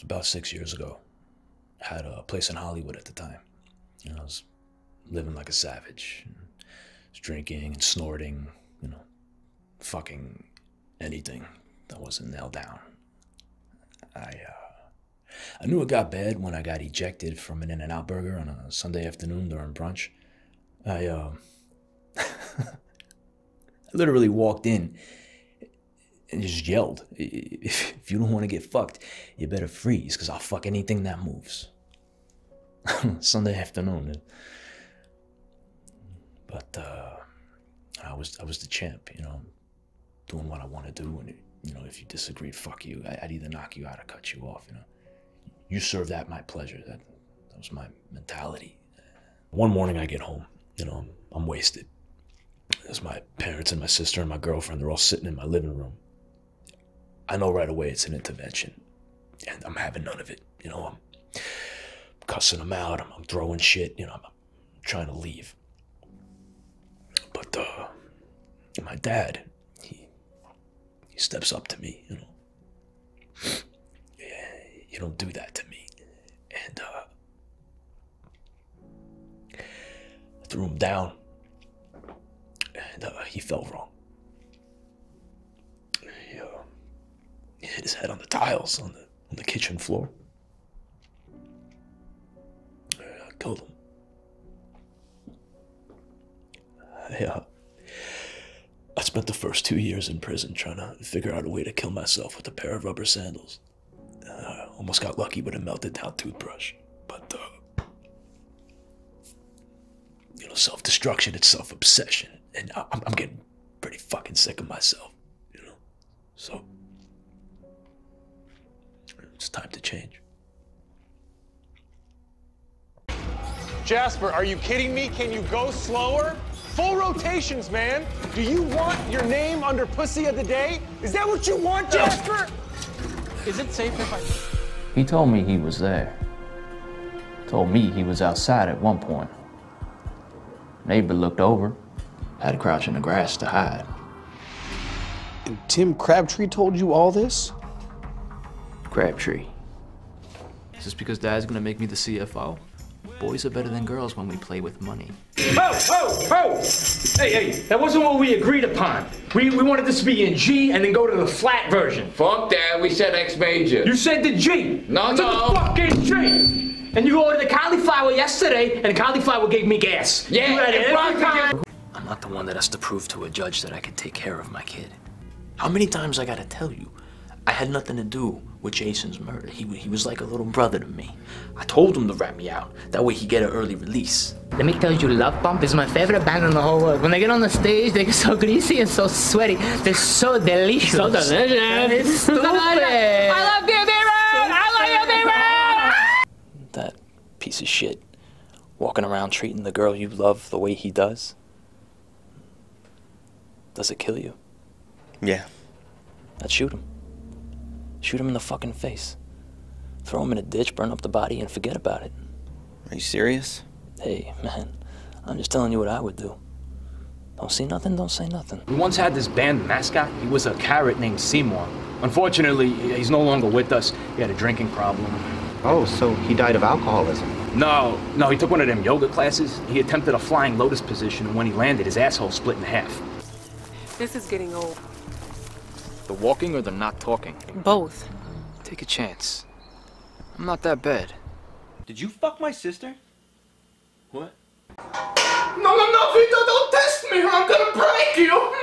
was about 6 years ago. I had a place in Hollywood at the time. You know, I was living like a savage. I was drinking and snorting, you know, fucking anything that wasn't nailed down. I knew it got bad when I got ejected from an In-N-Out burger on a Sunday afternoon during brunch. I literally walked in and just yelled, if you don't want to get fucked, you better freeze, because I'll fuck anything that moves. Sunday afternoon. But I was the champ, you know, doing what I want to do. And, you know, if you disagreed, fuck you. I'd either knock you out or cut you off, you know. You served at my pleasure. That was my mentality. One morning I get home, you know, I'm wasted. There's my parents and my sister and my girlfriend. They're all sitting in my living room. I know right away it's an intervention, and I'm having none of it. You know, I'm cussing them out. I'm throwing shit. You know, I'm trying to leave. But my dad, he steps up to me. You know, you don't do that to me. And I threw him down, and he fell wrong. He hit his head on the tiles on the kitchen floor. I killed him. I spent the first 2 years in prison trying to figure out a way to kill myself with a pair of rubber sandals. Almost got lucky with a melted down toothbrush. But, you know, self-destruction, it's self-obsession. And I'm getting pretty fucking sick of myself, you know? So, it's time to change. Jasper, are you kidding me? Can you go slower? Full rotations, man. Do you want your name under Pussy of the Day? Is that what you want, Jasper? Is it safe if I... He told me he was there. Told me he was outside at one point. Neighbor looked over. Had to crouch in the grass to hide. And Tim Crabtree told you all this? Crabtree. Is this because Dad's gonna make me the CFO? Boys are better than girls when we play with money. Oh! Hey, that wasn't what we agreed upon. We wanted this to be in G and then go to the flat version. Fuck that, we said X major. You said the G. No. To the fucking G. And you ordered the cauliflower yesterday, and the cauliflower gave me gas. Yeah, every time. I'm not the one that has to prove to a judge that I can take care of my kid. How many times I gotta tell you? I had nothing to do with Jason's murder. He was like a little brother to me. I told him to rat me out. That way he'd get an early release. Let me tell you, Love Bump is my favorite band in the whole world. When they get on the stage, they get so greasy and so sweaty. They're so delicious. So delicious. It's stupid. I love you, B-Rod! I love you, B-Rod! That piece of shit walking around treating the girl you love the way he does. Does it kill you? Yeah. Then shoot him. Shoot him in the fucking face. Throw him in a ditch, burn up the body, and forget about it. Are you serious? Hey, man, I'm just telling you what I would do. Don't see nothing, don't say nothing. We once had this band mascot. He was a carrot named Seymour. Unfortunately, he's no longer with us. He had a drinking problem. Oh, so he died of alcoholism? No, he took one of them yoga classes. He attempted a flying lotus position, and when he landed, his asshole split in half. This is getting old. The walking or the not talking? Both. Take a chance. I'm not that bad. Did you fuck my sister? What? No, Vito, don't test me or I'm gonna break you!